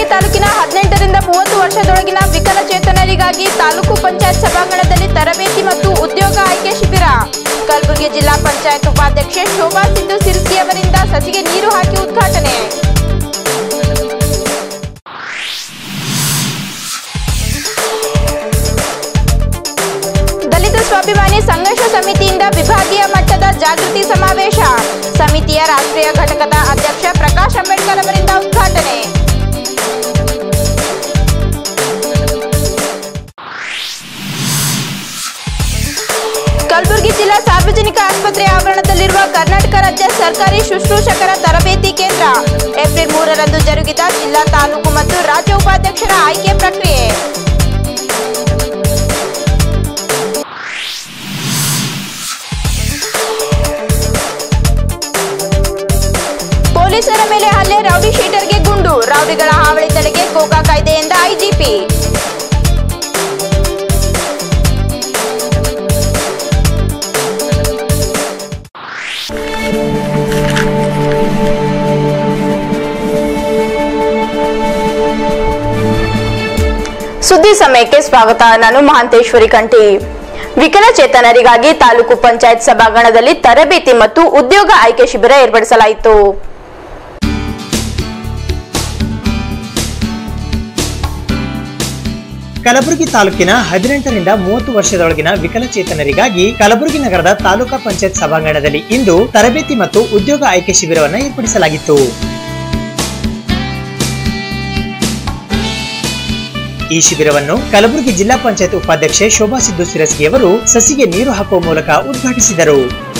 ತಾಲೂಕಿನ 18 ರಿಂದ 30 ವರ್ಷದೊಳಗಿನ ವಿಕಲಚೇತನರಿಗಾಗಿ ತಾಲೂಕು ಪಂಚಾಯತ್ ಸಭಾಂಗಣದಲ್ಲಿ ತರಬೇತಿ ಮತ್ತು ಉದ್ಯೋಗ ಆಯ್ಕೆ ಶಿಬಿರ. ಕಲಬುರಗಿ ಜಿಲ್ಲಾ ಪಂಚಾಯತ್ ಉಪಾಧ್ಯಕ್ಷೆ ಶೋಭಾ ಸಿದ್ದು ಸಿರ್ಸಿ ಅವರಿಂದ ಸಸಿಗೆ ನೀರು ಹಾಕಿ ಉದ್ಘಾಟನೆ. ದಲಿತ ಸ್ವಾಭಿಮಾನಿ ಸಂಘರ್ಷ ಸಮಿತಿಯಿಂದ ವಿಭಾಗೀಯ ಮಟ್ಟದ ಜಾಗೃತಿ ಸಮಾವೇಶ. ಸಮಿತಿಯ ರಾಷ್ಟ್ರೀಯ ಘಟಕದ ಅಧ್ಯಕ್ಷ ಪ್ರಕಾಶ್ ಅಂಬೇಡ್ಕರ್ ಅವರಿಂದ ಉದ್ಘಾಟನೆ. ಕಲಬುರಗಿ ಜಿಲ್ಲಾ ಸಾರ್ವಜನಿಕ ಆಸ್ಪತ್ರೆ ಆವರಣದಲ್ಲಿರುವ ಕರ್ನಾಟಕ ರಾಜ್ಯ ಸರ್ಕಾರಿ ಶುಶ್ರೂಷಕರ ತರಬೇತಿ ಕೇಂದ್ರ. ಏಪ್ರಿಲ್ 3ರಂದು ಜರುಗಿದ ಜಿಲ್ಲಾ ತಾಲೂಕು ಮತ್ತು ರಾಜ್ಯ ಉಪಾಧ್ಯಕ್ಷರ ಆಯ್ಕೆ ಪ್ರಕ್ರಿಯೆ. ಪೊಲೀಸರ ಮೇಲೆ ಹಲ್ಲೆ, ರೌಡಿ ಶೀಟರ್ಗೆ ಗುಂಡು. ರೌಡಿಗಳ ಹಾವಳಿ ತಡೆಗೆ ಕೋಕಾ ಕಾಯ್ದೆಯಿಂದ ಐಜಿಪಿ. ಸುದ್ದಿ ಸಮಯಕ್ಕೆ ಸ್ವಾಗತ. ನಾನು ಮಹಾಂತೇಶ್ವರಿ ಕಂಠಿ. ವಿಕಲಚೇತನರಿಗಾಗಿ ತಾಲೂಕು ಪಂಚಾಯತ್ ಸಭಾಂಗಣದಲ್ಲಿ ತರಬೇತಿ ಮತ್ತು ಉದ್ಯೋಗ ಆಯ್ಕೆ ಶಿಬಿರ ಏರ್ಪಡಿಸಲಾಯಿತು. ಕಲಬುರಗಿ ತಾಲೂಕಿನ 18 ರಿಂದ 30 ವರ್ಷದೊಳಗಿನ ವಿಕಲಚೇತನರಿಗಾಗಿ ಕಲಬುರಗಿ ನಗರದ ತಾಲೂಕಾ ಪಂಚಾಯತ್ ಸಭಾಂಗಣದಲ್ಲಿ ಇಂದು ತರಬೇತಿ ಮತ್ತು ಉದ್ಯೋಗ ಆಯ್ಕೆ ಶಿಬಿರವನ್ನು ಏರ್ಪಡಿಸಲಾಗಿತ್ತು. ಈ ಶಿಬಿರವನ್ನು ಕಲಬುರಗಿ ಜಿಲ್ಲಾ ಪಂಚಾಯತ್ ಉಪಾಧ್ಯಕ್ಷೆ ಶೋಭಾ ಸಿದ್ದು ಸಿರಸ್ಗಿ ಅವರು ಸಸಿಗೆ ನೀರು ಹಾಕುವ ಮೂಲಕ ಉದ್ಘಾಟಿಸಿದರು.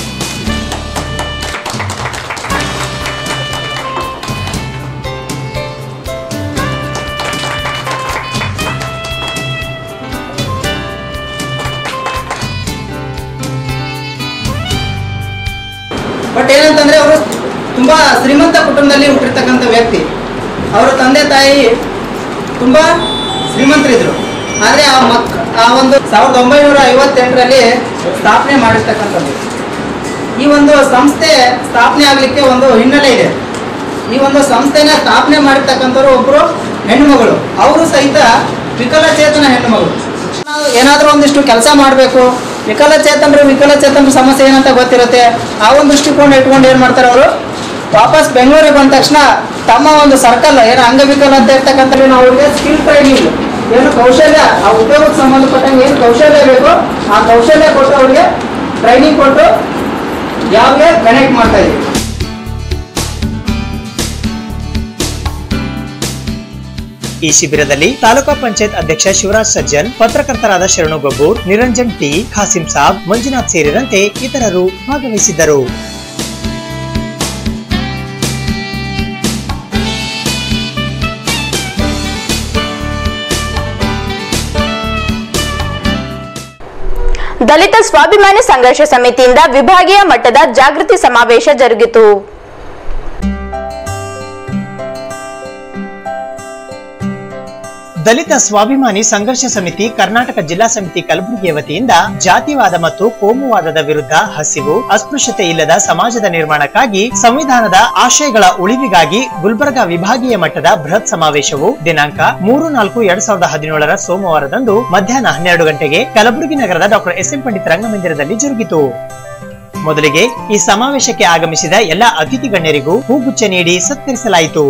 ಬಟ್ ಏನಂತಂದ್ರೆ ಅವರು ತುಂಬಾ ಶ್ರೀಮಂತ ಕುಟುಂಬದಲ್ಲಿ ಹುಟ್ಟಿರ್ತಕ್ಕಂಥ ವ್ಯಕ್ತಿ. ಅವರ ತಂದೆ ತಾಯಿ ತುಂಬಾ ಶ್ರೀಮಂತರಿದ್ರು. ಆದರೆ ಆ ಒಂದು 1958ರಲ್ಲಿ ಸ್ಥಾಪನೆ ಮಾಡಿರ್ತಕ್ಕಂಥದ್ದು. ಈ ಒಂದು ಸಂಸ್ಥೆ ಸ್ಥಾಪನೆ ಆಗಲಿಕ್ಕೆ ಒಂದು ಹಿನ್ನೆಲೆ ಇದೆ. ಈ ಒಂದು ಸಂಸ್ಥೆನ ಸ್ಥಾಪನೆ ಮಾಡಿರ್ತಕ್ಕಂಥವ್ರು ಒಬ್ಬರು ಹೆಣ್ಣುಮಗಳು. ಅವರು ಸಹಿತ ವಿಕಲಚೇತನ ಹೆಣ್ಣುಮಗಳು. ನಾವು ಏನಾದರೂ ಒಂದಿಷ್ಟು ಕೆಲಸ ಮಾಡಬೇಕು, ವಿಕಲಚೇತನರ ಸಮಸ್ಯೆ ಏನಂತ ಗೊತ್ತಿರುತ್ತೆ. ಆ ಒಂದು ದೃಷ್ಟಿಕೋನ ಇಟ್ಕೊಂಡು ಏನು ಮಾಡ್ತಾರೆ, ಅವರು ವಾಪಸ್ ಬೆಂಗಳೂರಿಗೆ ಬಂದ ತಕ್ಷಣ ತಮ್ಮ ಒಂದು ಸರ್ಕಲ್ ಏನು ಅಂಗವಿಕಲ ಅಂತ ಇರ್ತಕ್ಕಂಥ ನಾವು ಅವ್ರಿಗೆ ಸ್ಕಿಲ್ ಟ್ರೈನಿಂಗ್, ಏನು ಕೌಶಲ್ಯ, ಆ ಉದ್ಯೋಗಕ್ಕೆ ಸಂಬಂಧಪಟ್ಟಂಗೆ ಏನು ಕೌಶಲ್ಯ ಬೇಕೋ ಆ ಕೌಶಲ್ಯ ಕೊಟ್ಟು ಅವ್ರಿಗೆ ಟ್ರೈನಿಂಗ್ ಕೊಟ್ಟು ಯಾವಾಗಲೇ ಕನೆಕ್ಟ್ ಮಾಡ್ತಾ ಇದ್ದೀವಿ. ಈ ಶಿಬಿರದಲ್ಲಿ ತಾಲೂಕಾ ಪಂಚಾಯತ್ ಅಧ್ಯಕ್ಷ ಶಿವರಾಜ್ ಸಜ್ಜನ್, ಪತ್ರಕರ್ತರಾದ ಶರಣು ಗಬ್ಬೂರ್, ನಿರಂಜನ್ ಟಿ, ಖಾಸಿಂ ಸಾಬ್, ಮಂಜುನಾಥ್ ಸೇರಿದಂತೆ ಇತರರು ಭಾಗವಹಿಸಿದ್ದರು. ದಲಿತ ಸ್ವಾಭಿಮಾನಿ ಸಂಘರ್ಷ ಸಮಿತಿಯಿಂದ ವಿಭಾಗೀಯ ಮಟ್ಟದ ಜಾಗೃತಿ ಸಮಾವೇಶ ಜರುಗಿತು. ದಲಿತ ಸ್ವಾಭಿಮಾನಿ ಸಂಘರ್ಷ ಸಮಿತಿ ಕರ್ನಾಟಕ ಜಿಲ್ಲಾ ಸಮಿತಿ ಕಲಬುರಗಿಯ ವತಿಯಿಂದ ಜಾತಿವಾದ ಮತ್ತು ಕೋಮುವಾದದ ವಿರುದ್ಧ ಹಸಿವು, ಅಸ್ಪೃಶ್ಯತೆ ಇಲ್ಲದ ಸಮಾಜದ ನಿರ್ಮಾಣಕ್ಕಾಗಿ ಸಂವಿಧಾನದ ಆಶಯಗಳ ಉಳಿವಿಗಾಗಿ ಗುಲ್ಬರ್ಗಾ ವಿಭಾಗೀಯ ಮಟ್ಟದ ಬೃಹತ್ ಸಮಾವೇಶವು ದಿನಾಂಕ 3-4-2017 ಸೋಮವಾರದಂದು ಮಧ್ಯಾಹ್ನ 12 ಗಂಟೆಗೆ ಕಲಬುರಗಿ ನಗರದ ಡಾಕ್ಟರ್ ಎಸ್.ಎಂ. ಪಂಡಿತ್ ರಂಗಮಂದಿರದಲ್ಲಿ ಜರುಗಿತು. ಮೊದಲಿಗೆ ಈ ಸಮಾವೇಶಕ್ಕೆ ಆಗಮಿಸಿದ ಎಲ್ಲ ಅತಿಥಿ ಗಣ್ಯರಿಗೂ ಹೂಗುಚ್ಛ ನೀಡಿ ಸತ್ಕರಿಸಲಾಯಿತು.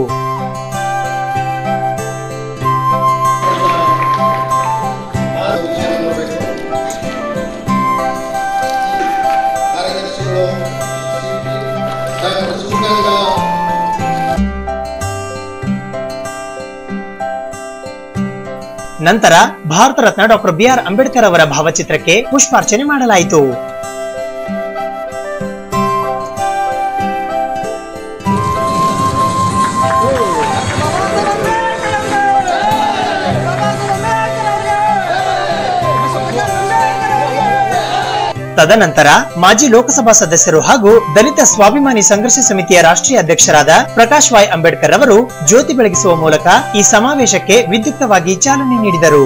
ನಂತರ ಭಾರತ ರತ್ನ ಡಾಕ್ಟರ್ ಬಿ.ಆರ್. ಅಂಬೇಡ್ಕರ್ ಅವರ ಭಾವಚಿತ್ರಕ್ಕೆ ಪುಷ್ಪಾರ್ಚನೆ ಮಾಡಲಾಯಿತು. ತದನಂತರ ಮಾಜಿ ಲೋಕಸಭಾ ಸದಸ್ಯರು ಹಾಗೂ ದಲಿತ ಸ್ವಾಭಿಮಾನಿ ಸಂಘರ್ಷ ಸಮಿತಿಯ ರಾಷ್ಟ್ರೀಯ ಅಧ್ಯಕ್ಷರಾದ ಪ್ರಕಾಶ್ ವಾಯ್ ಅಂಬೇಡ್ಕರ್ ಅವರು ಜ್ಯೋತಿ ಬೆಳಗಿಸುವ ಮೂಲಕ ಈ ಸಮಾವೇಶಕ್ಕೆ ವಿದ್ಯುಕ್ತವಾಗಿ ಚಾಲನೆ ನೀಡಿದರು.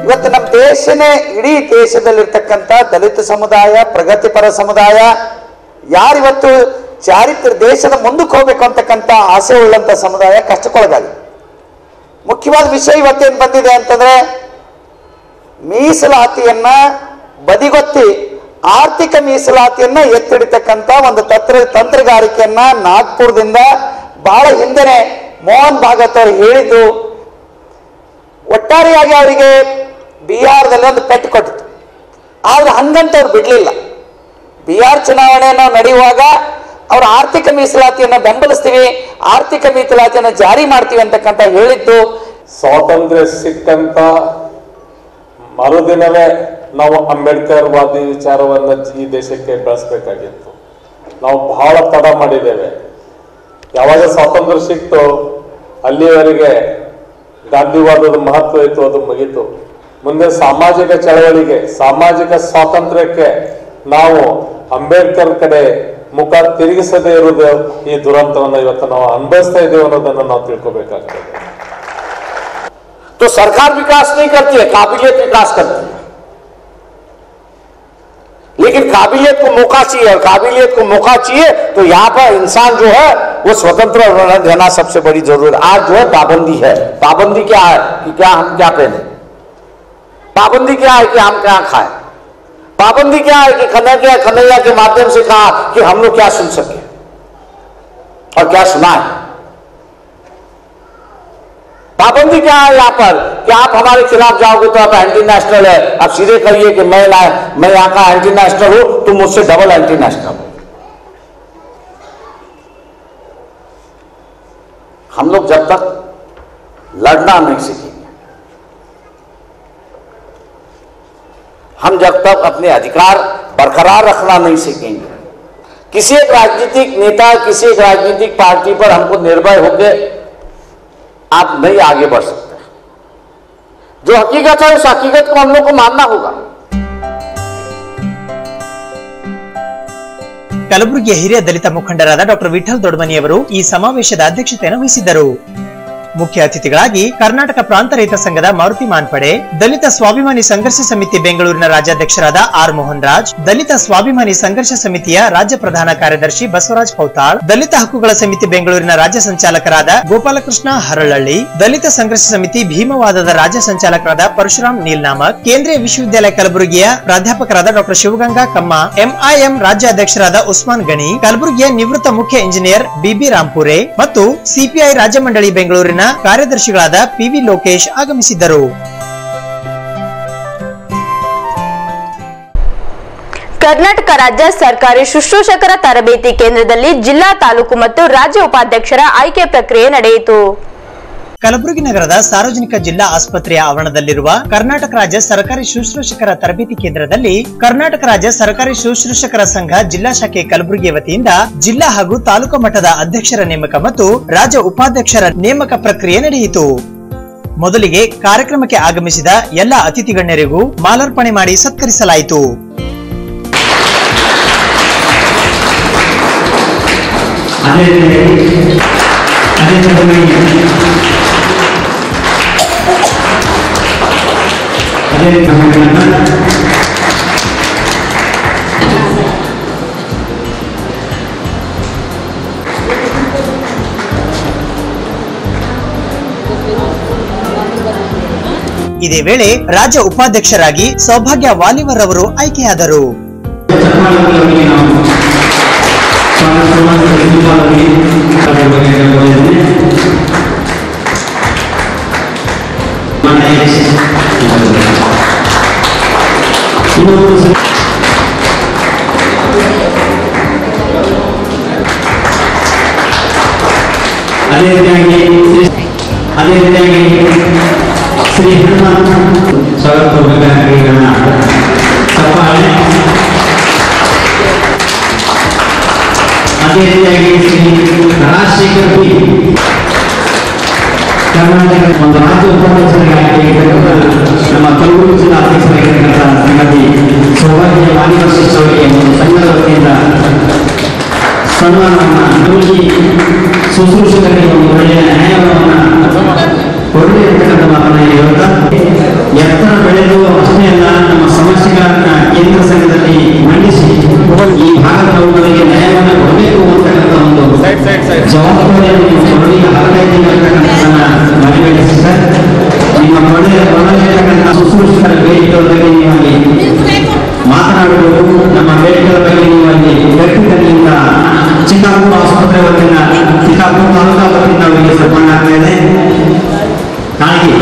ಇವತ್ತು ನಮ್ಮ ದೇಶನೇ ಇಡೀ ದೇಶದಲ್ಲಿರ್ತಕ್ಕಂಥ ದಲಿತ ಸಮುದಾಯ, ಪ್ರಗತಿಪರ ಸಮುದಾಯ, ಯಾರಿವತ್ತು ದೇಶದ ಮುಂದಕ್ಕೆ ಹೋಗ್ಬೇಕು ಅಂತಕ್ಕಂಥ ಆಸೆ ಉಳ್ಳಂತ ಸಮುದಾಯ ಕಷ್ಟಕ್ಕೊಳಗಾಗಿ. ಮುಖ್ಯವಾದ ವಿಷಯ ಇವತ್ತೇನು ಬಂದಿದೆ ಅಂತಂದ್ರೆ, ಮೀಸಲಾತಿಯನ್ನ ಬದಿಗೊತ್ತಿ ಆರ್ಥಿಕ ಮೀಸಲಾತಿಯನ್ನ ಎತ್ತಿಡಿತಕ್ಕಂಥ ಒಂದು ತಂತ್ರಗಾರಿಕೆಯನ್ನ ನಾಗ್ಪುರದಿಂದ ಬಹಳ ಹಿಂದೆನೆ ಮೋಹನ್ ಭಾಗವತ್ ಅವರು ಹೇಳಿದ್ದು ಒಟ್ಟಾರೆಯಾಗಿ ಅವರಿಗೆ ಬಿಹಾರದಲ್ಲಿ ಒಂದು ಪೆಟ್ಟು ಕೊಟ್ಟಿತ್ತು. ಆದ್ರೆ ಹಂಗಂತ ಅವ್ರು ಬಿಡ್ಲಿಲ್ಲ. ಬಿಹಾರ್ ಚುನಾವಣೆ ನಾವು ನಡೆಯುವಾಗ ಅವ್ರ ಆರ್ಥಿಕ ಮೀಸಲಾತಿಯನ್ನು ಬೆಂಬಲಿಸ್ತೀವಿ, ಆರ್ಥಿಕ ಮೀಸಲಾತಿಯನ್ನು ಜಾರಿ ಮಾಡ್ತೀವಿ ಅಂತಕ್ಕಂಥ ಹೇಳಿದ್ದು. ಸ್ವಾತಂತ್ರ್ಯ ಸಿಕ್ಕಂತ ಮರುದಿನವೇ ನಾವು ಅಂಬೇಡ್ಕರ್ ವಾದಿ ವಿಚಾರವನ್ನ ಈ ದೇಶಕ್ಕೆ ಬೆಳೆಸಬೇಕಾಗಿತ್ತು. ನಾವು ಬಹಳ ತಡ ಮಾಡಿದ್ದೇವೆ. ಯಾವಾಗ ಸ್ವಾತಂತ್ರ್ಯ ಸಿಕ್ತು ಅಲ್ಲಿವರೆಗೆ ಗಾಂಧಿವಾದದ ಮಹತ್ವ ಇತ್ತು, ಅದು ಮುಗಿತು. ಮುಂದೆ ಸಾಮಾಜಿಕ ಚಳವಳಿಗೆ, ಸಾಮಾಜಿಕ ಸ್ವಾತಂತ್ರ್ಯಕ್ಕೆ ನಾವು ಅಂಬೇಡ್ಕರ್ ಕಡೆ ಮುಖ ತಿರುಗಿಸದೇ ಇರುವುದು ಈ ದುರಂತವನ್ನು ಇವತ್ತು ನಾವು ಅನುಭವಿಸ್ತಾ ಇದ್ದೇವೆ ಅನ್ನೋದನ್ನು ನಾವು ತಿಳ್ಕೋಬೇಕಾಗ್ತದೆ. तो सरकार विकास नहीं करती है, काबिलियत विकास करती है। लेकिन काबिलियत को मौका चाहिए, और काबिलियत को मौका चाहिए तो यहाँ पर इंसान जो है वो स्वतंत्र रहना सबसे बड़ी जरूरत। आज जो है पाबंदी है। पाबंदी क्या है कि क्या हम क्या पहने, पाबंदी क्या है कि हम क्या खाएं, पाबंदी क्या है कि कन्हैया के माध्यम से कहा कि हम लोग क्या सुन सके और क्या सुनाए। पाबंदी क्या है यहाँ पर कि आप हमारे खिलाफ जाओगे तो आप एंटी नेशनल है। आप सीधे कहिए कि मैं यहाँ का एंटी नेशनल हूं, तुम मुझसे डबल एंटी नेशनल हो। हम लोग जब तक लड़ना नहीं सीखेंगे, हम जब तक अपने अधिकार बरकरार रखना नहीं सीखेंगे, किसी एक राजनीतिक नेता, किसी एक राजनीतिक पार्टी पर हमको निर्भय होकर आप नहीं आगे बढ़ सकते। जो हकीकत है उस हकीकत को हम लोग को मानना होगा। ಕಲಬುರಗಿಯ ಹಿರಿಯ ದಲಿತ ಮುಖಂಡರಾದ ಡಾಕ್ಟರ್ ವಿಠಲ್ ದೊಡ್ಮನಿಯವರು ಈ ಸಮಾವೇಶದ ಅಧ್ಯಕ್ಷತೆಯನ್ನು ವಹಿಸಿದ್ದರು. ಮುಖ್ಯ ಅತಿಥಿಗಳಾಗಿ ಕರ್ನಾಟಕ ಪ್ರಾಂತ ರೈತ ಸಂಘದ ಮಾರುತಿ ಮಾನ್ಪಡೆ, ದಲಿತ ಸ್ವಾಭಿಮಾನಿ ಸಂಘರ್ಷ ಸಮಿತಿ ಬೆಂಗಳೂರಿನ ರಾಜ್ಯಾಧ್ಯಕ್ಷರಾದ ಆರ್ ಮೋಹನ್ ರಾಜ್, ದಲಿತ ಸ್ವಾಭಿಮಾನಿ ಸಂಘರ್ಷ ಸಮಿತಿಯ ರಾಜ್ಯ ಪ್ರಧಾನ ಕಾರ್ಯದರ್ಶಿ ಬಸವರಾಜ್ ಪೌತಾಳ್, ದಲಿತ ಹಕ್ಕುಗಳ ಸಮಿತಿ ಬೆಂಗಳೂರಿನ ರಾಜ್ಯ ಸಂಚಾಲಕರಾದ ಗೋಪಾಲಕೃಷ್ಣ ಹರಳಳ್ಳಿ, ದಲಿತ ಸಂಘರ್ಷ ಸಮಿತಿ ಭೀಮವಾದದ ರಾಜ್ಯ ಸಂಚಾಲಕರಾದ ಪರಶುರಾಮ್ ನೀಲ್ನಾಮಕ್, ಕೇಂದ್ರೀಯ ವಿಶ್ವವಿದ್ಯಾಲಯ ಕಲಬುರಗಿಯ ಪ್ರಾಧ್ಯಾಪಕರಾದ ಡಾಕ್ಟರ್ ಶಿವಗಂಗಾ ಕಮ್ಮ, ಎಂಐಎಂ ರಾಜ್ಯಾಧ್ಯಕ್ಷರಾದ ಉಸ್ಮಾನ್ ಗಣಿ, ಕಲಬುರಗಿಯ ನಿವೃತ್ತ ಮುಖ್ಯ ಇಂಜಿನಿಯರ್ ಬಿಬಿ ರಾಂಪುರೆ ಮತ್ತು ಸಿಪಿಐ ರಾಜ್ಯ ಮಂಡಳಿ ಬೆಂಗಳೂರಿನ ಕಾರ್ಯದರ್ಶಿಗಳಾದ ಪಿವಿ ಲೋಕೇಶ್ ಆಗಮಿಸಿದ್ದರು. ಕರ್ನಾಟಕ ರಾಜ್ಯ ಸರ್ಕಾರಿ ಶುಶ್ರೂಷಕರ ತರಬೇತಿ ಕೇಂದ್ರದಲ್ಲಿ ಜಿಲ್ಲಾ, ತಾಲೂಕು ಮತ್ತು ರಾಜ್ಯ ಉಪಾಧ್ಯಕ್ಷರ ಆಯ್ಕೆ ಪ್ರಕ್ರಿಯೆ ನಡೆಯಿತು. ಕಲಬುರಗಿ ನಗರದ ಸಾರ್ವಜನಿಕ ಜಿಲ್ಲಾ ಆಸ್ಪತ್ರೆಯ ಆವರಣದಲ್ಲಿರುವ ಕರ್ನಾಟಕ ರಾಜ್ಯ ಸರ್ಕಾರಿ ಶುಶ್ರೂಷಕರ ತರಬೇತಿ ಕೇಂದ್ರದಲ್ಲಿ ಕರ್ನಾಟಕ ರಾಜ್ಯ ಸರ್ಕಾರಿ ಶುಶ್ರೂಷಕರ ಸಂಘ ಜಿಲ್ಲಾ ಶಾಖೆ ಕಲಬುರಗಿ ವತಿಯಿಂದ ಜಿಲ್ಲಾ ಹಾಗೂ ತಾಲೂಕು ಮಟ್ಟದ ಅಧ್ಯಕ್ಷರ ನೇಮಕ ಮತ್ತು ರಾಜ್ಯ ಉಪಾಧ್ಯಕ್ಷರ ನೇಮಕ ಪ್ರಕ್ರಿಯೆ ನಡೆಯಿತು. ಮೊದಲಿಗೆ ಕಾರ್ಯಕ್ರಮಕ್ಕೆ ಆಗಮಿಸಿದ ಎಲ್ಲ ಅತಿಥಿ ಗಣ್ಯರಿಗೂ ಮಾಲಾರ್ಪಣೆ ಮಾಡಿ ಸತ್ಕರಿಸಲಾಯಿತು. ಇದೇ ವೇಳೆ ರಾಜ್ಯ ಉಪಾಧ್ಯಕ್ಷರಾಗಿ ಸೌಭಾಗ್ಯ ವಾಲಿವರ್ ಅವರು ಆಯ್ಕೆಯಾದರು. ಅದೇ ರೀತಿಯಾಗಿ ಶ್ರೀ ಹನುಮಂತ ಸ್ವಾಗತ ತಪ್ಪಾಳೆ. ಅದೇ ರೀತಿಯಾಗಿ ಶ್ರೀ ರಾಜಶೇಖರ್ ಬಿ ಕರ್ನಾಟಕ ಒಂದು ರಾಜ್ಯ ಉಪಾಧ್ಯಕ್ಷರಾಗಿ ನಮ್ಮ ಕಲಬುರಗಿ ಜಿಲ್ಲಾ ಅಧ್ಯಕ್ಷರಾಗಿರ್ತಕ್ಕಂಥ ಶ್ರೀಮತಿ ಸೌಭಾಗ್ಯ ವಾಲಿವರ್ ಅವರಿಗೆ ಒಂದು ಸಂಘದ ವತಿಯಿಂದ ಸನ್ಮಾನವನ್ನು ಕಲಬುರಗಿ ಶುಶ್ರೂಷಕರಿಗೆ ಒಂದು ಒಳ್ಳೆಯ ನ್ಯಾಯವನ್ನು ಕೊಡಲಿ ಅಂತಕ್ಕಂಥ ಮಾತನ್ನ ಹೇಳ್ತಾ ಎತ್ತರ ಬೆಳೆ ಒಳಗಿರ್ತಕ್ಕಂಥ ಶುಶ್ರೂಷಕರ ಬೇಡಿಕೆಗಳ ಬಗ್ಗೆ ನೀವು ಅಲ್ಲಿ ಮಾತನಾಡಬಹುದು. ನಮ್ಮ ಬೇಡಿಕೆಗಳ ಬಗ್ಗೆ ನೀವು ಅಲ್ಲಿ ವ್ಯಕ್ತಿಗಳಿಂದ ಚಿಕ್ಕಾಪುರ ಆಸ್ಪತ್ರೆ ವತಿಯಿಂದ ಚಿಕ್ಕಾಪುರ ತಾಲೂಕಾ ವತಿಯಿಂದ ಅವರಿಗೆ ಸನ್ಮಾನ ಆಗ್ತಾ ಇದೆ. ಕಾಳಗಿ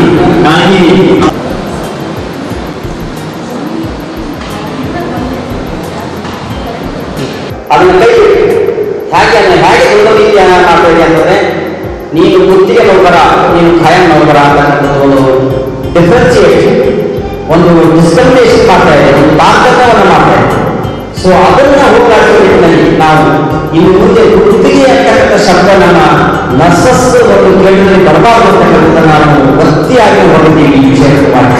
ಅದನ್ನ ಕೈ ಹೇಗೆ ಒಂದು ರೀತಿಯನ್ನು ಮಾಡ್ತೀವಿ ಅಂತಂದ್ರೆ, ನೀನು ಗುತ್ತಿಗೆ ನೌಕರ, ನೀನು ಖಾಯಂ ನೌಕರ ಅಂತಕ್ಕಂಥದ್ದು ಒಂದು ಡಿಫ್ರೆನ್ಸಿಯೇಷನ್, ಒಂದು ಡಿಸ್ಕ್ರಿಮಿನೇಷನ್ ಮಾಡ್ತಾ ಇದೆ, ಒಂದು ತಾರತಮ್ಯವನ್ನು ಮಾಡ್ತಾ ಇದೆ. ಸೊ ಅದನ್ನ ಹೋಗಲಾಡಿಸೋ ನಿಟ್ಟಿನಲ್ಲಿ ನಾವು ಇನ್ನು ಮುಂದೆ ಗುತ್ತಿಗೆ ಅಂತಕ್ಕಂಥ ಶಬ್ದ ನಮ್ಮ ನರ್ಸಸ್ ಒಂದು ಕೇಂದ್ರದಲ್ಲಿ ಬರಬಾರದು ಅಂತಕ್ಕಂಥ ನಾವು ವೃತ್ತಿಯಾಗಿ ಹೊರಡಿದ್ದೀವಿ ಈ ವಿಷಯಕ್ಕೆ ಮಾಡಿ.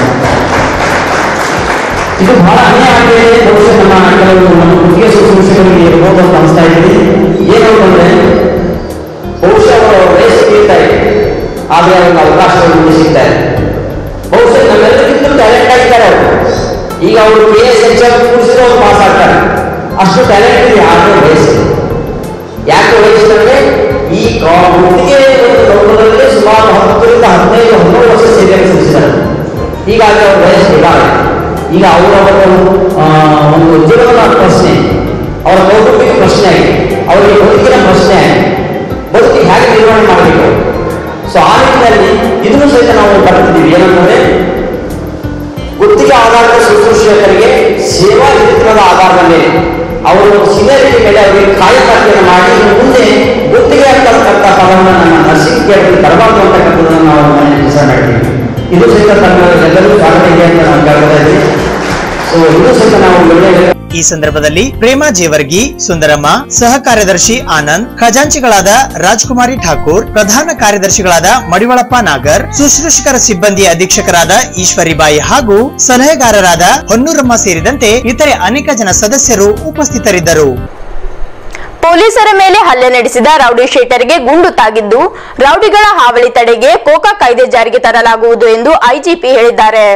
ಇದು ಬಹಳ ಅನ್ಯಾಯ ಆಗಿದೆ. ಬಹುಶಃ ನಮ್ಮ ಕೆಲವು ನಮ್ಮ ಗುತ್ತಿಗೆ ಶುಶ್ರೂಷಕರಿಗೆ ಇರ್ಬೋದು ಅಂತ ಅನಿಸ್ತಾ ಇದ್ದೀನಿ. ಏನು ಅಂತಂದ್ರೆ, ಬಹುಶಃ ಅವರು ರೇಸ್ ಬೀಳ್ತಾ ಇದೆ, ಆದರೆ ಅವ್ರಿಗೆ ಅವಕಾಶಗಳು ಸಿಗ್ತಾ ಇದೆ. ಬಹುಶಃ ನಮ್ಮೆಲ್ಲರಿಗಿಂತ ಟ್ಯಾಲೆಂಟ್ ಆಗಿದ್ದಾರೆ ಅವರು. ಈಗ ಅವರು KSHF ಕೂಡಿಸಿದ್ರೆ ಅವ್ರು ಪಾಸ್ ಆಗ್ತಾರೆ, ಅಷ್ಟು ಟ್ಯಾಲೆಂಟ್ ಇದೆ. ಆದರೆ ವಯಸ್ಸು ಯಾಕೆ ವಹಿಸಿದ್ರೆ, ಈ ಗುತ್ತಿಗೆ ಲೋಕದಲ್ಲಿ ಸುಮಾರು 10ರಿಂದ 15-13 ವರ್ಷ ಸೇವೆಯನ್ನು ಸಲ್ಲಿಸಿದ್ದಾರೆ. ಹೀಗಾಗಿ ಅವ್ರ ವಯಸ್ಸು ಇದ್ದಾರೆ. ಈಗ ಅವರ ಒಂದು ಜೀವನದ ಪ್ರಶ್ನೆ, ಅವರ ಕೌಟುಂಬಿಕ ಪ್ರಶ್ನೆ ಆಗಿದೆ, ಅವರಿಗೆ ಬದುಕಿನ ಪ್ರಶ್ನೆ ಆಗಿದೆ, ಬದುಕಿಗೆ ಹೇಗೆ ನಿರ್ವಹಣೆ ಮಾಡಬೇಕು. ಸೊ ಆ ನಿಟ್ಟಿನಲ್ಲಿ ಇದನ್ನು ಸಹಿತ ನಾವು ಬರ್ತಿದ್ದೀವಿ. ಏನಂತಂದ್ರೆ, ಗುತ್ತಿಗೆ ಆಧಾರಿತ ಶುಶ್ರೂಷಕರಿಗೆ ಸೇವಾ ಚರಿತ್ರದ ಆಧಾರದ ಮೇಲೆ ಅವರು ಸೀನಿಯರಿಟಿ ಮೇಲೆ ಅವರಿಗೆ ಕಾಯಕತೆಯನ್ನು ಮಾಡಿ ಮುಂದೆ ಗುತ್ತಿಗೆ ಆಗ್ತಕ್ಕಂಥ ಪದವನ್ನು ನಮ್ಮ ನರ್ಸಿಂಗ್ ಕೇಂದ್ರದಲ್ಲಿ ತರಬಾರ್ದು ಅಂತಕ್ಕಂಥದ್ದನ್ನು ನಾವು ಡಿಸೈಡ್ ಮಾಡ್ತೀವಿ. ಇದು ಸಹಿತ ಎಲ್ಲರೂ ಸ್ವಾಗತ ಇದೆ ಅಂತ ನಾವು ಕೇಳ್ತಾ ಇದ್ದೀವಿ. ಸೊ ಇದು ಸಹಿತ ನಾವು ಈ ಸಂದರ್ಭದಲ್ಲಿ ಪ್ರೇಮಾ ಜೇವರ್ಗಿ, ಸುಂದರಮ್ಮ, ಸಹ ಕಾರ್ಯದರ್ಶಿ ಆನಂದ್, ಖಜಾಂಚಿಗಳಾದ ರಾಜ್ಕುಮಾರಿ ಠಾಕೂರ್, ಪ್ರಧಾನ ಕಾರ್ಯದರ್ಶಿಗಳಾದ ಮಡಿವಳಪ್ಪ ನಾಗರ್, ಶುಶ್ರೂಷಕರ ಸಿಬ್ಬಂದಿ ಅಧೀಕ್ಷಕರಾದ ಈಶ್ವರಿಬಾಯಿ ಹಾಗೂ ಸಲಹೆಗಾರರಾದ ಹೊನ್ನೂರಮ್ಮ ಸೇರಿದಂತೆ ಇತರೆ ಅನೇಕ ಜನ ಸದಸ್ಯರು ಉಪಸ್ಥಿತರಿದ್ದರು. ಪೊಲೀಸರ ಮೇಲೆ ಹಲ್ಲೆ ನಡೆಸಿದ ರೌಡಿ ಶೀಟರ್ಗೆ ಗುಂಡು ತಾಗಿದ್ದು, ರೌಡಿಗಳ ಹಾವಳಿ ತಡೆಗೆ ಕೋಕಾ ಕಾಯ್ದೆ ಜಾರಿಗೆ ತರಲಾಗುವುದು ಎಂದು ಐಜಿಪಿ ಹೇಳಿದ್ದಾರೆ.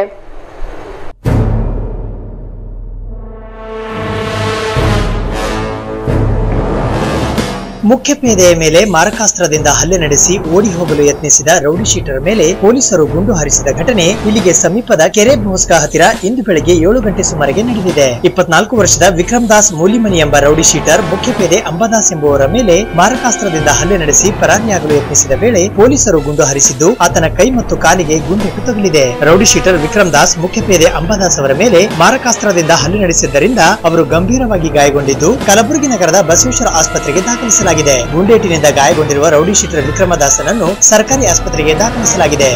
ಮುಖ್ಯ ಪೇದೆಯ ಮೇಲೆ ಮಾರಕಾಸ್ತ್ರದಿಂದ ಹಲ್ಲೆ ನಡೆಸಿ ಓಡಿ ಹೋಗಲು ಯತ್ನಿಸಿದ ರೌಡಿ ಶೀಟರ್ ಮೇಲೆ ಪೊಲೀಸರು ಗುಂಡು ಹಾರಿಸಿದ ಘಟನೆ ಇಲ್ಲಿಗೆ ಸಮೀಪದ ಕೆರೆ ಬೋಸ್ಕಾ ಹತ್ತಿರ ಇಂದು ಬೆಳಗ್ಗೆ 7 ಗಂಟೆ ಸುಮಾರಿಗೆ ನಡೆದಿದೆ. 24 ವರ್ಷದ ವಿಕ್ರಮ್ ದಾಸ್ ಮೂಲಿಮನಿ ಎಂಬ ರೌಡಿ ಶೀಟರ್ ಮುಖ್ಯ ಪೇದೆ ಅಂಬಾದಾಸ್ ಎಂಬುವರ ಮೇಲೆ ಮಾರಕಾಸ್ತ್ರದಿಂದ ಹಲ್ಲೆ ನಡೆಸಿ ಪರಾರಿಯಾಗಲು ಯತ್ನಿಸಿದ ವೇಳೆ ಪೊಲೀಸರು ಗುಂಡು ಹಾರಿಸಿದ್ದು ಆತನ ಕೈ ಮತ್ತು ಕಾಲಿಗೆ ಗುಂಡೇಟು ತಗುಲಿದೆ. ರೌಡಿ ಶೀಟರ್ ವಿಕ್ರಮ್ ದಾಸ್ ಮುಖ್ಯ ಪೇದೆ ಅಂಬಾದಾಸ್ ಅವರ ಮೇಲೆ ಮಾರಕಾಸ್ತ್ರದಿಂದ ಹಲ್ಲೆ ನಡೆಸಿದ್ದರಿಂದ ಅವರು ಗಂಭೀರವಾಗಿ ಗಾಯಗೊಂಡಿದ್ದು ಕಲಬುರಗಿ ನಗರದ ಬಸವೇಶ್ವರ ಆಸ್ಪತ್ರೆಗೆ ದಾಖಲಿಸಲಾಗಿದೆ. ಗುಂಡೇಟಿನಿಂದ ಗಾಯಗೊಂಡಿರುವ ರೌಡಿ ಶೀಟರ್ ವಿಕ್ರಮದಾಸನನ್ನು ಸರ್ಕಾರಿ ಆಸ್ಪತ್ರೆಗೆ ದಾಖಲಿಸಲಾಗಿದೆ.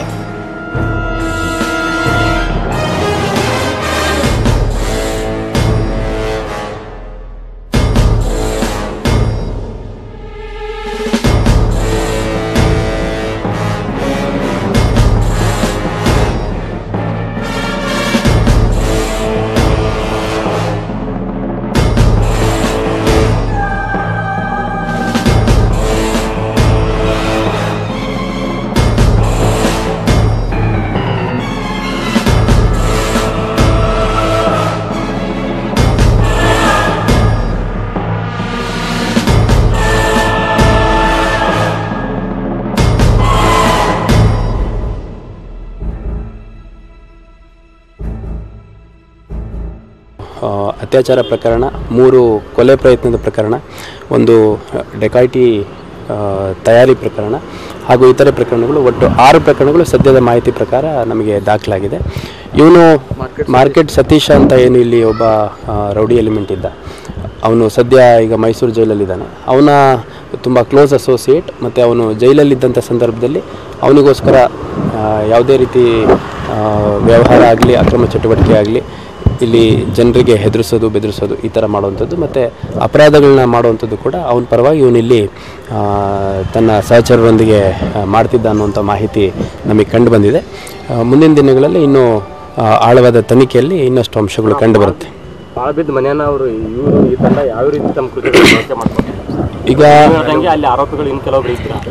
ಅತ್ಯಾಚಾರ ಪ್ರಕರಣ, 3 ಕೊಲೆ ಪ್ರಯತ್ನದ ಪ್ರಕರಣ, 1 ಡೆಕಾಯಿಟಿ ತಯಾರಿ ಪ್ರಕರಣ ಹಾಗೂ ಇತರೆ ಪ್ರಕರಣಗಳು, ಒಟ್ಟು 6 ಪ್ರಕರಣಗಳು ಸದ್ಯದ ಮಾಹಿತಿ ಪ್ರಕಾರ ನಮಗೆ ದಾಖಲಾಗಿದೆ. ಇವನು ಮಾರ್ಕೆಟ್ ಸತೀಶ ಅಂತ ಏನು ಇಲ್ಲಿ ಒಬ್ಬ ರೌಡಿ ಎಲಿಮೆಂಟ್ ಇದ್ದ, ಅವನು ಸದ್ಯ ಈಗ ಮೈಸೂರು ಜೈಲಲ್ಲಿದ್ದಾನೆ. ಅವನ ತುಂಬ ಕ್ಲೋಸ್ ಅಸೋಸಿಯೇಟ್ ಮತ್ತು ಅವನು ಜೈಲಲ್ಲಿದ್ದಂಥ ಸಂದರ್ಭದಲ್ಲಿ ಅವನಿಗೋಸ್ಕರ ಯಾವುದೇ ರೀತಿ ವ್ಯವಹಾರ ಆಗಲಿ, ಅಕ್ರಮ ಚಟುವಟಿಕೆ ಆಗಲಿ, ಇಲ್ಲಿ ಜನರಿಗೆ ಹೆದರಿಸೋದು, ಬೆದರಿಸೋದು ಈ ಥರ ಮಾಡುವಂಥದ್ದು ಮತ್ತು ಅಪರಾಧಗಳನ್ನ ಮಾಡುವಂಥದ್ದು ಕೂಡ ಅವನ ಪರವಾಗಿ ಇವನಿಲ್ಲಿ ತನ್ನ ಸಹಚರರೊಂದಿಗೆ ಮಾಡ್ತಿದ್ದ ಅನ್ನುವಂಥ ಮಾಹಿತಿ ನಮಗೆ ಕಂಡು ಬಂದಿದೆ. ಮುಂದಿನ ದಿನಗಳಲ್ಲಿ ಇನ್ನೂ ಆಳವಾದ ತನಿಖೆಯಲ್ಲಿ ಇನ್ನಷ್ಟು ಅಂಶಗಳು ಕಂಡು ಬರುತ್ತೆ. ಮನೆಯವರು ಇವರು ಈ ತಂಡ ಯಾವ ರೀತಿ ತಮ್ಮ ಕೃತ್ಯ ಮಾಡ್ತಾರೆ ಈಗ ಅಲ್ಲಿ ಆರೋಪಿಗಳು ಇನ್ನು ಕೆಲವೊಬ್ರು ಇದ್ದಾರೆ.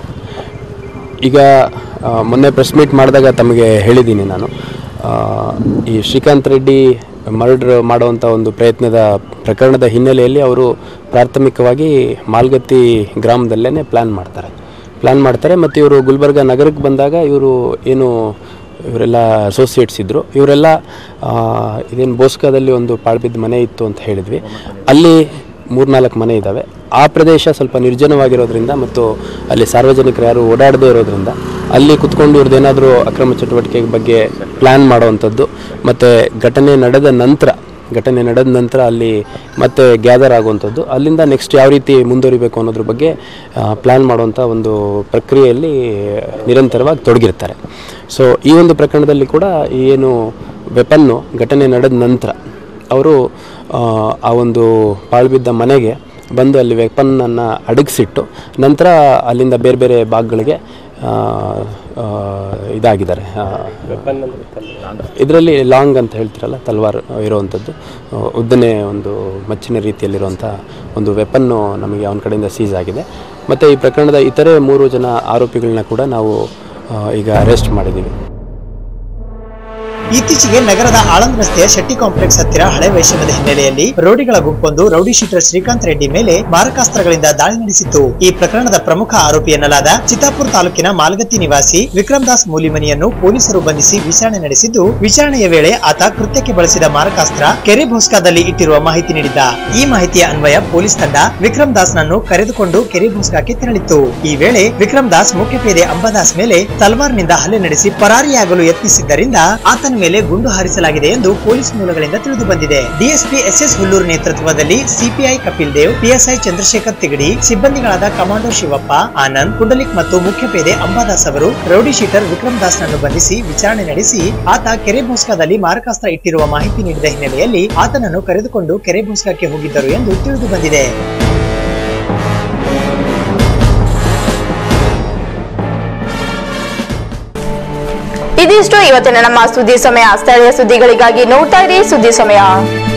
ಈಗ ಮೊನ್ನೆ ಪ್ರೆಸ್ ಮೀಟ್ ಮಾಡಿದಾಗ ತಮಗೆ ಹೇಳಿದ್ದೀನಿ ನಾನು, ಈ ಶ್ರೀಕಾಂತ್ ರೆಡ್ಡಿ ಮರ್ಡರ್ ಮಾಡುವಂಥ ಒಂದು ಪ್ರಕರಣದ ಹಿನ್ನೆಲೆಯಲ್ಲಿ ಅವರು ಪ್ರಾಥಮಿಕವಾಗಿ ಮಾಲ್ಗತ್ತಿ ಗ್ರಾಮದಲ್ಲೇ ಪ್ಲ್ಯಾನ್ ಮಾಡ್ತಾರೆ ಮತ್ತು ಇವರು ಗುಲ್ಬರ್ಗ ನಗರಕ್ಕೆ ಬಂದಾಗ ಇವರು ಏನು ಇವರೆಲ್ಲ ಅಸೋಸಿಯೇಟ್ಸ್ ಇದ್ದರು. ಇವರೆಲ್ಲ ಇದೇನು ಬೋಸ್ಕಾದಲ್ಲಿ ಒಂದು ಪಾಳ್ಬಿದ್ದ ಮನೆ ಇತ್ತು ಅಂತ ಹೇಳಿದ್ವಿ, ಅಲ್ಲಿ 3-4 ಮನೆ ಇದ್ದಾವೆ. ಆ ಪ್ರದೇಶ ಸ್ವಲ್ಪ ನಿರ್ಜನವಾಗಿರೋದ್ರಿಂದ ಮತ್ತು ಅಲ್ಲಿ ಸಾರ್ವಜನಿಕರು ಯಾರು ಓಡಾಡದೇ ಇರೋದ್ರಿಂದ ಅಲ್ಲಿ ಕುತ್ಕೊಂಡು ಇವ್ರದ್ದೇನಾದರೂ ಅಕ್ರಮ ಚಟುವಟಿಕೆ ಬಗ್ಗೆ ಪ್ಲ್ಯಾನ್ ಮಾಡೋವಂಥದ್ದು ಮತ್ತು ಘಟನೆ ನಡೆದ ನಂತರ ಅಲ್ಲಿ ಮತ್ತೆ ಗ್ಯಾದರ್ ಆಗುವಂಥದ್ದು, ಅಲ್ಲಿಂದ ನೆಕ್ಸ್ಟ್ ಯಾವ ರೀತಿ ಮುಂದುವರಿಬೇಕು ಅನ್ನೋದ್ರ ಬಗ್ಗೆ ಪ್ಲ್ಯಾನ್ ಮಾಡುವಂಥ ಒಂದು ಪ್ರಕ್ರಿಯೆಯಲ್ಲಿ ನಿರಂತರವಾಗಿ ತೊಡಗಿರ್ತಾರೆ. ಸೊ ಈ ಒಂದು ಪ್ರಕರಣದಲ್ಲಿ ಕೂಡ ಏನು ವೆಪನ್ನು ಘಟನೆ ನಡೆದ ನಂತರ ಅವರು ಆ ಒಂದು ಪಾಳ್ಬಿದ್ದ ಮನೆಗೆ ಬಂದು ಅಲ್ಲಿ ವೆಪನ್ನನ್ನು ಅಡಗಿಸಿಟ್ಟು ನಂತರ ಅಲ್ಲಿಂದ ಬೇರೆ ಬೇರೆ ಭಾಗಗಳಿಗೆ ಇದಾಗಿದ್ದಾರೆ. ಇದರಲ್ಲಿ ಲಾಂಗ್ ಅಂತ ಹೇಳ್ತಿರಲ್ಲ, ತಲ್ವಾರ್ ಇರುವಂಥದ್ದು, ಉದ್ದನೆ ಒಂದು ಮಚ್ಚಿನ ರೀತಿಯಲ್ಲಿರುವಂಥ ಒಂದು ವೆಪನ್ನು ನಮಗೆ ಅವನ ಕಡೆಯಿಂದ ಸೀಸ್ ಆಗಿದೆ. ಮತ್ತು ಈ ಪ್ರಕರಣದ ಇತರೆ 3 ಜನ ಆರೋಪಿಗಳನ್ನ ಕೂಡ ನಾವು ಈಗ ಅರೆಸ್ಟ್ ಮಾಡಿದ್ದೀವಿ. ಇತ್ತೀಚೆಗೆ ನಗರದ ಆಳಂದ್ ರಸ್ತೆಯ ಶೆಟ್ಟಿ ಕಾಂಪ್ಲೆಕ್ಸ್ ಹತ್ತಿರ ಹಳೆ ವೈಷಮ್ಯದ ಹಿನ್ನೆಲೆಯಲ್ಲಿ ರೌಡಿಗಳ ಗುಂಪೊಂದು ರೌಡಿ ಶೀಟರ್ ಶ್ರೀಕಾಂತ್ ರೆಡ್ಡಿ ಮೇಲೆ ಮಾರಕಾಸ್ತ್ರಗಳಿಂದ ದಾಳಿ ನಡೆಸಿತ್ತು. ಈ ಪ್ರಕರಣದ ಪ್ರಮುಖ ಆರೋಪಿ ಎನ್ನಲಾದ ಚಿತ್ತಾಪುರ ತಾಲೂಕಿನ ಮಾಲ್ಗತ್ತಿ ನಿವಾಸಿ ವಿಕ್ರಮ್ ದಾಸ್ ಮೂಲಿಮನಿಯನ್ನು ಪೊಲೀಸರು ಬಂಧಿಸಿ ವಿಚಾರಣೆ ನಡೆಸಿದ್ದು, ವಿಚಾರಣೆಯ ವೇಳೆ ಆತ ಕೃತ್ಯಕ್ಕೆ ಬಳಸಿದ ಮಾರಕಾಸ್ತ್ರ ಕೆರೆ ಭೋಸ್ಕಾದಲ್ಲಿ ಇಟ್ಟಿರುವ ಮಾಹಿತಿ ನೀಡಿದ್ದ. ಈ ಮಾಹಿತಿಯ ಅನ್ವಯ ಪೊಲೀಸ್ ತಂಡ ವಿಕ್ರಮ್ ದಾಸ್ ನನ್ನು ಕರೆದುಕೊಂಡು ಕೆರೆ ಭೋಸ್ಕಾಕ್ಕೆ ತೆರಳಿತ್ತು. ಈ ವೇಳೆ ವಿಕ್ರಮ್ ದಾಸ್ ಮುಖ್ಯ ಪೇದೆ ಅಂಬಾದಾಸ್ ಮೇಲೆ ತಲ್ವಾರ್ನಿಂದ ಹಲ್ಲೆ ನಡೆಸಿ ಪರಾರಿಯಾಗಲು ಯತ್ನಿಸಿದ್ದರಿಂದ ಆತನ ಮೇಲೆ ಗುಂಡು ಹಾರಿಸಲಾಗಿದೆ ಎಂದು ಪೊಲೀಸ್ ಮೂಲಗಳಿಂದ ತಿಳಿದು ಬಂದಿದೆ. ಡಿಎಸ್ಪಿ ಎಸ್ಎಸ್ ಹುಲ್ಲೂರು ನೇತೃತ್ವದಲ್ಲಿ ಸಿಪಿಐ ಕಪಿಲ್ ದೇವ್, ಪಿಎಸ್ಐ ಚಂದ್ರಶೇಖರ್ ತಿಗಡಿ, ಸಿಬ್ಬಂದಿಗಳಾದ ಕಮಾಂಡೋ ಶಿವಪ್ಪ, ಆನಂದ್, ಪುಂಡಲಿಕ್ ಮತ್ತು ಮುಖ್ಯ ಪೇದೆ ಅಂಬಾದಾಸ್ ಅವರು ರೌಡಿ ಶೀಟರ್ ವಿಕ್ರಮ್ ದಾಸ್ ನನ್ನು ಬಂಧಿಸಿ ವಿಚಾರಣೆ ನಡೆಸಿ ಆತ ಕೆರೆ ಭೋಸ್ಕಾದಲ್ಲಿ ಮಾರಕಾಸ್ತ್ರ ಇಟ್ಟಿರುವ ಮಾಹಿತಿ ನೀಡಿದ ಹಿನ್ನೆಲೆಯಲ್ಲಿ ಆತನನ್ನು ಕರೆದುಕೊಂಡು ಕೆರೆ ಭೋಸ್ಕಕ್ಕೆ ಹೋಗಿದ್ದರು ಎಂದು ತಿಳಿದು ಬಂದಿದೆ. ಇದಿಷ್ಟು ಇವತ್ತಿನ ನಮ್ಮ ಸುದ್ದಿ ಸಮಯ. ಸ್ಥಳೀಯ ಸುದ್ದಿಗಳಿಗಾಗಿ ನೋಡ್ತಾ ಇರಿ ಸುದ್ದಿ ಸಮಯ.